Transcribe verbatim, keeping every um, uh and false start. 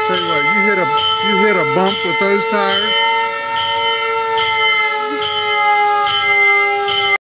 Tell you what, you hit a you hit a bump with those tires.